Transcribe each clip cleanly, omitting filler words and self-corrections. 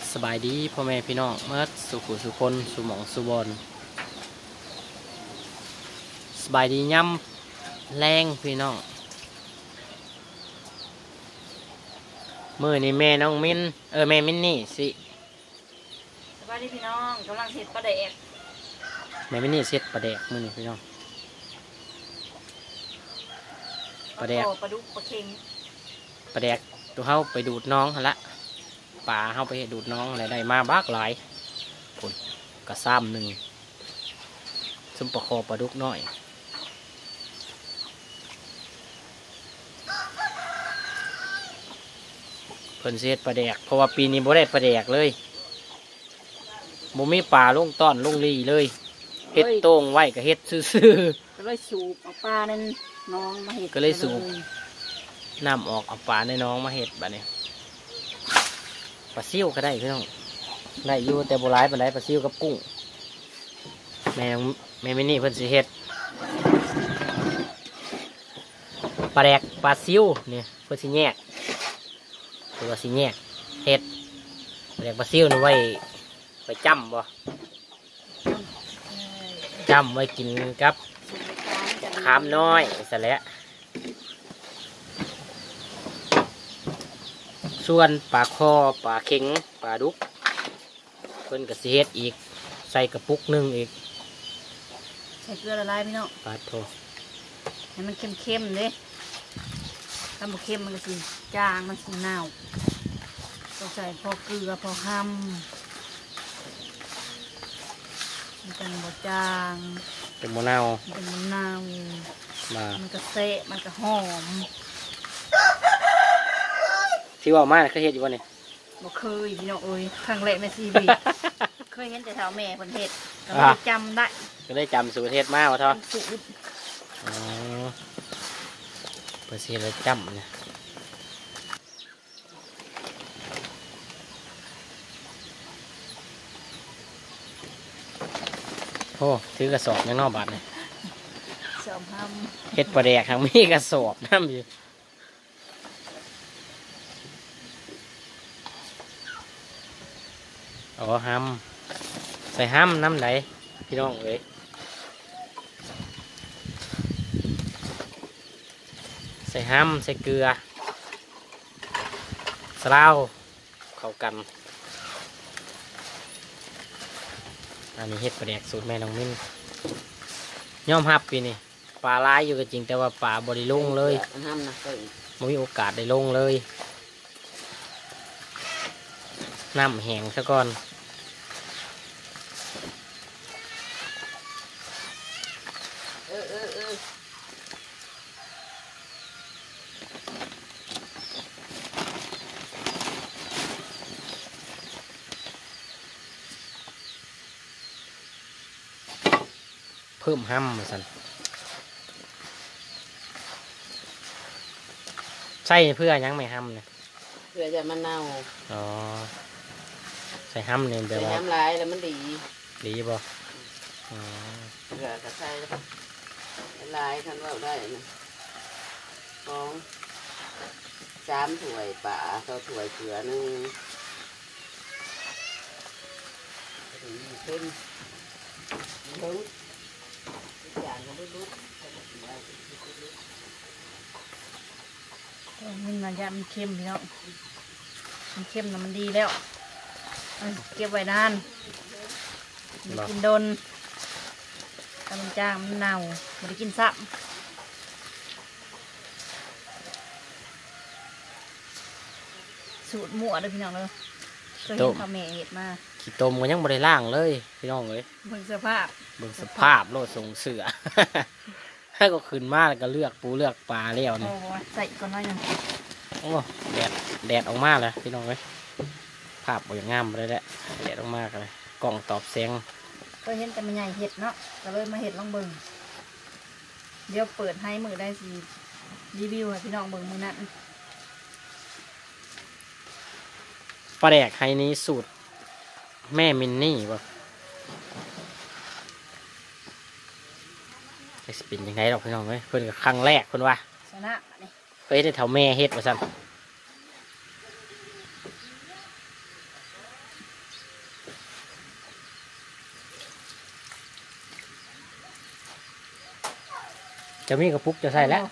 สบายดีพ่อแม่พี่น้องเมื่อสุขุสุคนสุหมองสุบอนสบายดีย่ำแรงพี่น้องมือนี่แม่น้องมิ้นแม่มิ้นนี่สิสบายดีพี่น้องกำลังเห็ดปลาแดกแม่มิ้นนี่เสร็จปลาแดกมือนี่พี่น้องปลาแดกปลาดุกปลาเค็งปลาแดกตัวเฮาไปดูดน้องหั่นละป่าเฮาไปดูดน้องอะไรได้มาบักหลายคนกระซ้ำหนึ่งซุ่มปลาคอปลาดุกน้อยเพิ่นเสียดปลาแดกเพราะว่าปีนี้บ่ได้ปลาแดกเลยบ่มีป่าลงต้อนลงลีเลยเฮ็ดโต้งไว้กับเฮ็ดซื่อๆก็เลยสูบเอาปลาในน้องมาเห็ดก็เลยสูบน้ำออกเอาปลาในน้องมาเฮ็ดบัดนี้ปลาซิ่วก็ได้พี่น้องได้อยู่แต่โบราณปลาไหลปลาซิ่วกับกุ้งแม่ไม่นี่เพิ่นสิเฮ็ดปลาแดกปลาซิ่วเนี่ยเพิ่นสิแยกตัวสิแยกเฮ็ดปลาแดกปลาซิ่วนี่ไว้จ้ำบ่จ้ำไว้กินกับขามน้อยซะแล้วส่วนปลาคอปลาเข็งปลาดุกเพิ่นก็สิเฮ็ดอีกใส่กระปุกนึงอีกใส่เกลือละลายพี่น้องปลาโถให้มันเข้มๆเลยถ้าบ่เข้มมันก็สิจางมันสิเน่าต้องใส่พอเกลือพอห้ำมันจะบ่จางเป็นมะนาวเป็นมะนาวมันก็เซะมันก็หอมที่ว่ามาเคยเห็ดอยู่วะเนี่ยบ่เคยพี่น้องเอ้ยครั้งแรกในชีวิตเคยเห็นแต่แถวแม่คนเห็ดก็เลยจำได้ก็ได้จำสูตรเห็ดมากวะท่อสูตรเปิดเสียเลยจำเนี่ยโอ้ถือกระสอบยังนอกบาทเนี่ยสอบห้ำเห็ดปลาแดกทั้งมีกระสอบน้ำอยู่อ๋อห้ำใส่ห้ำน้ำไหนพี่น้องเอ้ยใส่ห้ำใส่เกลือสลาวเข้ากันอันนี้เห็ดปลาแดกสูตรแม่น้องมิ้นย่อมฮับปีนี่ปลาร้ายอยู่ก็จริงแต่ว่าปลาบริลงเลยไม่มีโอกาสได้ลงเลยน้ำแห้งซะก่อนเพิ่มห้ำมาสั่นใช่เพื่อยังไม่ห้ำเนี่ยเพื่อจะมันเน่าอ๋อใส่ห้ำเนี่ยแบบว่าใส่ห้ำลายแล้วมันดีบ่อ๋อเพื่อกระใส่ลายทันว่าได้นะของ3 ถ้วยป่าต่อถ้วยเกลือนึงขึ้นลุ้นอย่างก็ลุ้นมันมันจะมันเค็มพี่น้องมันเค็มนะมันดีแล้วเก็บไว้นานกินโดนถ้ามันจางมันเน่าไม่ได้กินซ้ำสูตรมั่วเลยพี่น้องเลยเคยเห็นพ่อแม่เห็ดมาขี้ต้มก็ยังไม่ได้ล่างเลยพี่น้องเลยเบิ่งสภาพโลดส่งเสือให้ก็ขึ้นมาแล้วก็เลือกปูเลือกปลาเลี้ยวนี่ใส่ก่อนหน่อยนึงโอ้แดดออกมาเลยพี่น้องเลยภาพอย่างงามเลยแหละแดดออกมาเลยกล่องตอบแสงก็เห็นแต่มันใหญ่เห็ดเนาะก็เลยมาเห็ดลองเบิ่งเดี๋ยวเปิดให้มือได้สิรีวิวให้พี่น้องเบิ่งมือนั้นปลาแดกไฮนี้สูตรแม่มินนี่ป่ะจะเป็นยังไงหรอกพี่น้องเอ้ยเพิ่นกับครั้งแรกเพิ่นว่าชนะนี่เฮ้ยได้แถวแม่เฮ็ดว่าซั่นจะมีกระปุกจะใส่แล้ว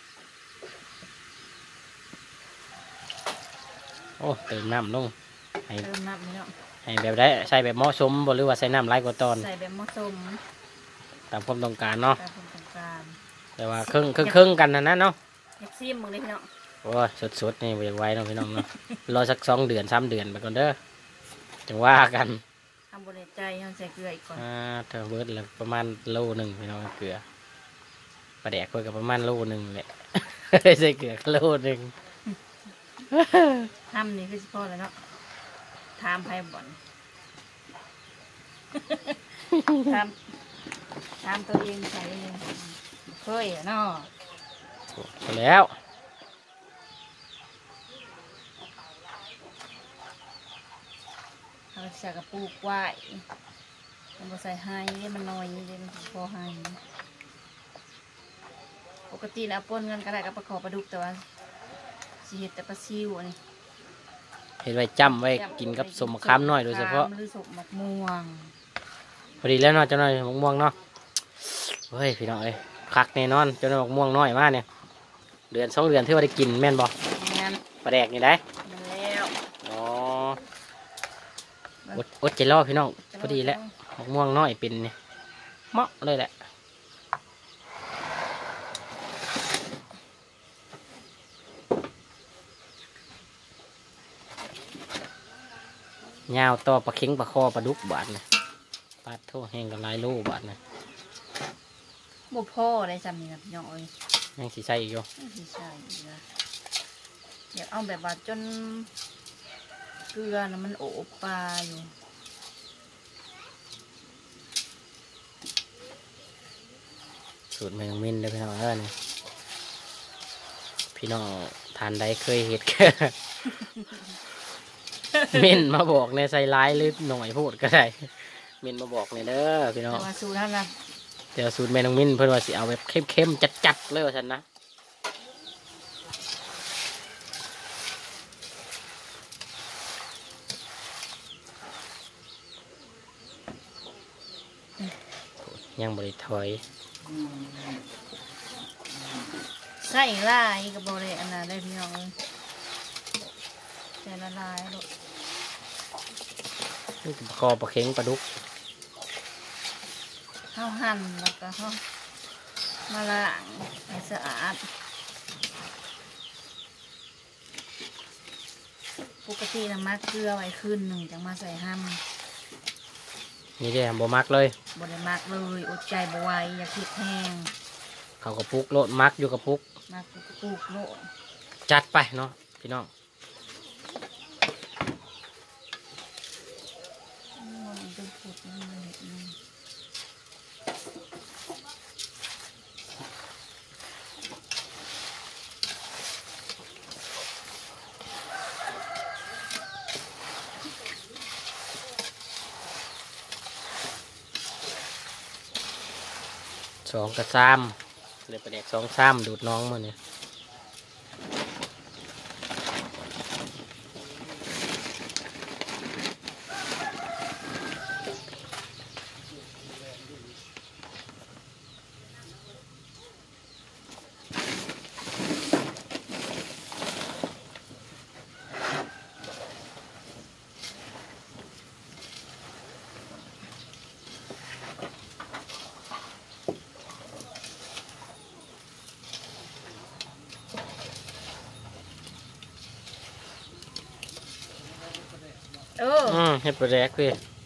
โอ้เติมน้ำลงให้เติมน้ำนี่เนาะให้แบบได้ใส่แบบเหมาะสมบ่หรือว่าใส่น้ำหลายกว่าตอนใส่แบบเหมาะสมตามความต้องการเนาะตามความต้องการแต่ว่าครึ่งกันนะเนาะอยากซิมมึงเลยพี่น้องโอ้ยสดๆนี่บ่อยากไว้เนาะพี่น้องเนาะ รอสัก2 เดือน3 เดือนไปก่อนเด้อจังว่ากันทำบริใจให้ใส่เกลืออีกก่อนเธอเบิร์ดละประมาณโลหนึ่งพี่น้องเกลือปลาแดกเพื่อกับประมาณโลหนึ่งแหละ ใส่เกลือก็โลหนึ่งทำนี่คือสิพ่อแล้วเนาะถามไพ่บ่อน ถามตัวเองใส่เคยอะเนาะพอแล้วเอาใส่กระปุกไว้มันบ่ใส่ให้เดี๋ยวมันน้อยเดี๋ยวมันพอให้ปกตินะเอาป้นเงินก็ได้กับปลาขอปลาดุกแต่ว่าสิเฮ็ดแต่ปลาซิวอันนี้เห็นไว้จำไว้กินกับสมมะขามน้อยโดยเฉพาะหรือสมมะม่วงพอดีแล้วเนาะเจ้าน้อยมะม่วงเนาะเฮ้ยพี่น้องเอ้ยคักแน่นอนเจ้าน้อยมะม่วงน้อยมากเนี่ยเดือน2 เดือนที่ว่าได้กินแม่นบ่งานปลาแดกนี่ได้มาแล้วอ๋ออดใจรอพี่น้องพอดีแล้วมะม่วงน้อยเป็นเนี่ยเหมาะเลยแหละยาวต่อปลาเข็งปลาคอปลาดุกบาทนะปลาโทแห้งกับลายโลบาทนะบ่พ่อได้จำนี่นะพี่น้องเอ้ยยังสีใส่อีกอยู่ไม่ใช่อีกนะอยากเอาแบบว่าจนเกลือนะมันโอบปลาอยู่สูตรแมงมินเด้อพี่น้องนี่พี่น้องทานใดเคยเห็ด เม่นมาบอกในใส่ร้ายหรือหน่อยพูดก็ได้เม่นมาบอกในเด้อพี่น้องแต่ว่าสูตรนั้นนะเดี๋ยวสูตรแมงมินเพื่อนว่าสิเอาแบบเข้มๆจัดๆเลยว่าฉันนะยังบริถอยใส่ลายกับบริอันนั้นได้พี่น้องเลยใส่ละลายลูกนี่คือปลาคอปลาเข็งปลาดุกข้าวหั่นแล้วก็ข้าวมาล้างให้สะอาดปกตินะมักเกลือไว้คืนหนึ่งจังมาใส่ห้ำนี่เด้บ่มักเลยบริมักเลยอดใจบไหวอย่าคิดแห้งเขากระปุกโลดมักอยู่กระปุกมักปลูกโลดจัดไปเนาะพี่น้องมันเป็นผุดมันมาเห็ดนี่ 2 กับ 3เลยปลาแดก2 3ดูดน้องมาเนี่ยเฮ็ดปลาแดกพี่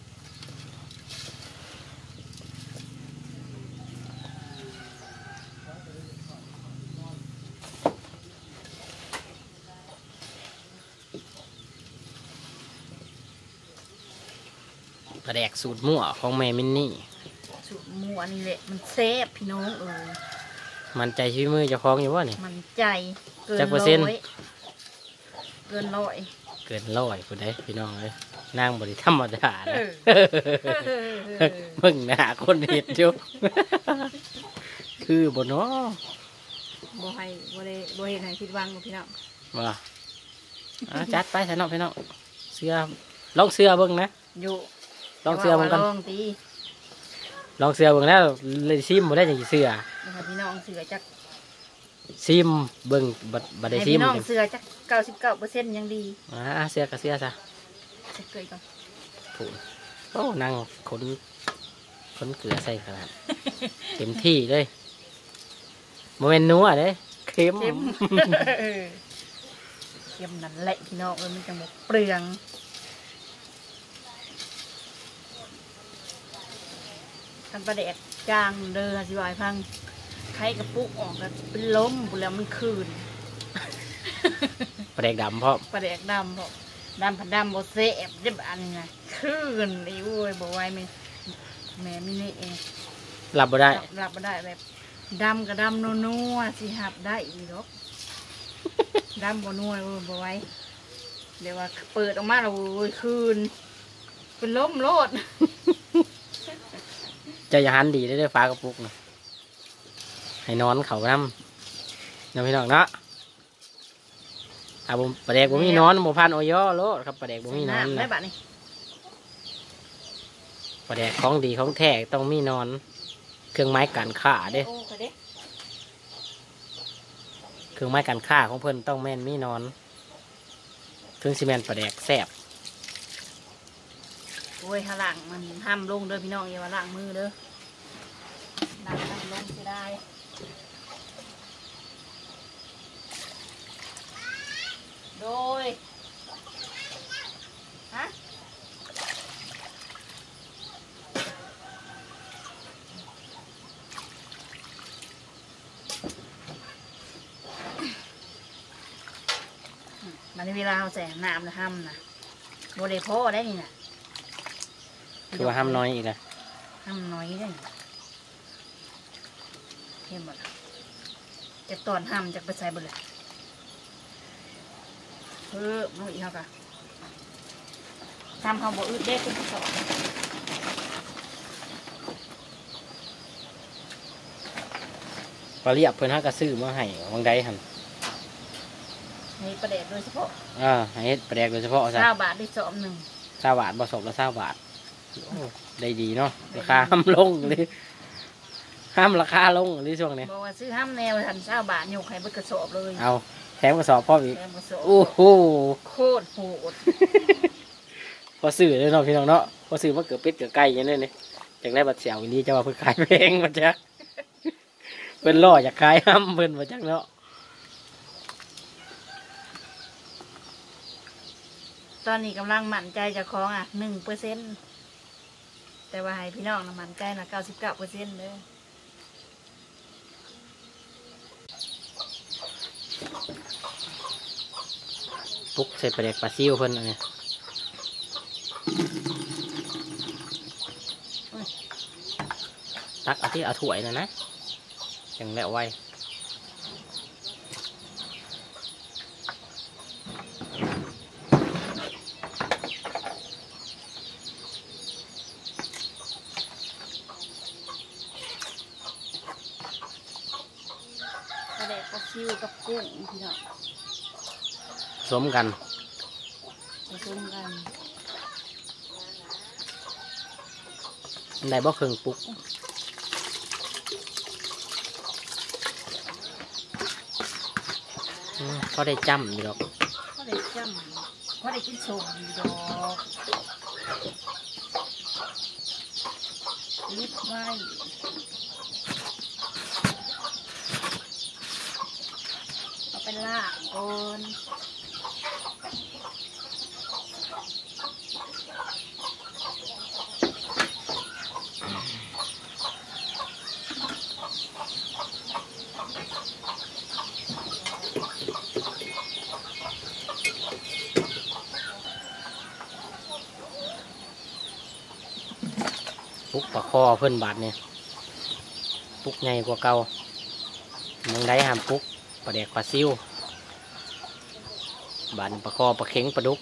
ปลาแดกสูตรมั่วของแม่มินนี่สูตรหมูอันนี้แหละมันเซฟพี่น้องมันใจชีวิตมือเจะคล้าของอยู่วะนี่มันใจเกินจักเปอร์เซ็นต์ 100เกิน100 เกิน100ผู้ใดพี่น้องเลยนางบริธรรมดานะ มึงหน้าคนเห็ดอยู่ คือบนเนาะบ่ให้บ่เห็นให้ผิดหวังพี่น้องว่าจัดไปใส่น้องพี่น้องเสื้อลองเสื้อเบิ่งนะอยู่ลองเสื้อเบิ่งกันลองตีลองเสื้อเบิ่งแล้วเลยซิมบ่ได้จังสิเสื้อลนะคะพี่น้องเสือจักซิมเบิ่งบัดได้ให้ซิมพี่น้องเสือจัก99%ยังดีเสื้อกับเสื้อซะจะเกยก่อนถูกโอ้นั่งขนเกลือใส่ขนาด เต็มที่เลยโมเมนนัวเลยเค็มเค็ม เค็มนั่นแหละพี่น้องมันจะหมกเปลืองคันประเดดจางเด้อสิวายพังไข่กระปุกออกก็เป็นล้มบุแล้วมันคืนปลาแดกดำเพราะประเดกดำบอกดำผัดดำโบเซ่บเรียบอันไงคืนไอ้โว้ยบอกไว้แม่ไม่นี่เองหลับบ่ได้รับมาได้แบบดำกับดำนัวๆสิหับได้อีกหรอกดำบ่นัวบ่ไว้เดี๋ยวว่าเปิดออกมาแล้วโอ้ยคืนเป็นล้มโลดเจะอย่าหันดีได้ด้วยฟ้ากระปุกนะให้นอนเขาน้ำพี่น้องเนาะผมปลาแดกบ่มีนอนบ่พันโอย่อโลดครับปลาแดกบ่มีนอนได้นะบัดนี้ปลาแดกของดีของแท้ต้องมีนอน เครื่องไม้การฆ่าเด้โอ้ค่ะเด้เครื่องไม้การฆ่าของเพิ่นต้องแม่นมีนอนถึงซีเมนปลาแดกแซ่บโอ้ยหาหลังมันห้ามลงเด้อพี่น้องอย่ามาล้างมือเด้อล้างลงสิได้โดยฮะมันเวลาเราใส่น้ำนะห้ำนะโบเดโพได้นี่นะคือว่าห้ามน้อยอีกนะห้ำน้อยได้นี่เข้มหมดละจากตอนห้ำจากไปใส่บนเลยเพิ่มน้องอีกเขากะทำเขาบ่อึดเด็กเป็นที่สองปลาเรียบเพิ่นหากระซื้อมาให้วังใดหั่นให้ประเด็ดโดยเฉพาะให้เฮ็ดปลาแดกโดยเฉพาะซะ 9 บาทได้1 20 บาทบ่สอบละ20 บาทโอ้ได้ดีเนาะราคาห้ามลงเลยห้ามราคาลงเลยช่วงนี้บอกว่าซื้อห้ำแนวทัน9 บาทยกให้เบิดกระสอบเลยเอาแถมกระสอบพ่ออีกแถมกระสอบโอ้โหโคตรโหดพอซื้อเลยเนาะพี่น้องเนาะพอซื้อมาเกือบเป็ดเกือบไก่อยังนี้นี่จากได้บัดเสียวอีนี้จะว่าเพิ่นขายแพงมาจักเพิ่นล่ออยากขายห้ำเพิ่นมาจักเนาะตอนนี้กำลังหมั่นใจเจะคล้าของ1%แต่ว่าให้พี่น้องนะหมั่นใจนะ99%เลยปุ๊กใส่ปลาแดกปลาซิวเพิ่นอันนี้ตักเอาที่เอาถ้วยนะจังแล้วไว้ประเด็ดปลาซิวกับกุ้งพี่น้องสมกันผสมกันได้บ่เครื่องปุ๊กเขาได้จ้ำอยู่ดอกเขาได้จ้ำเขาได้กินสมอยู่ดอกลิบไว้เอาไปลากก่อนปุ๊กปลาคอเพิ่นบาทเนี่ยปุ๊กใหญ่กว่าเก่าเมืองใดห้ามปุ๊กปลาแดกปลาซิวบาทปลาคอปลาเข็งปลาดุก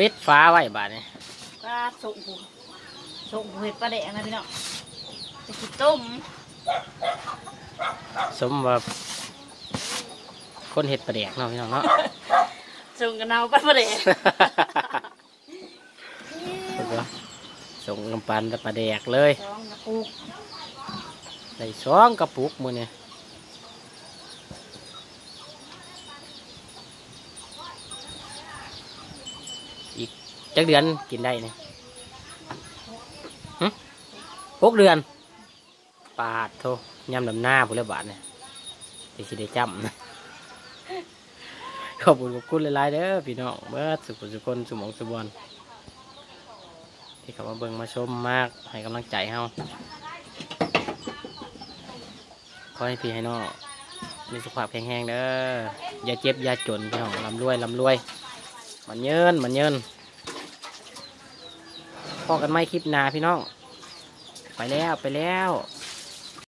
ปิดฟ้าไว้บาดนี้ปลาสุกหูเห็ดปลาแดงนะพี่น้องไปกินต้มสมว่าคนเห็ดปลาแดกเนาะพี่น้องเนาะส่งกันเอาปลาแดงส่งกำปันปลาแดกเลยสองกระปุกได้2กระปุกมื้อนี้อีกจักเดือนกินได้นี่6 เดือนปาดโทยำดำหน้าพุ่นละบาทเนี่ยที่สิได้จำนะ ขอบคุณหลายๆเด้อพี่น้องเบิดสุขสุขคนสมองสุบอนที่เขามาเบิ่งมาชมมากให้กำลังใจเฮาขอให้พี่ให้น้องมีสุขภาพแข็งแรงเด้ออย่าเจ็บอย่าจนพี่น้องร่ำรวยมันเยินพอกันไม่คลิปหน้าพี่น้องไปแล้ว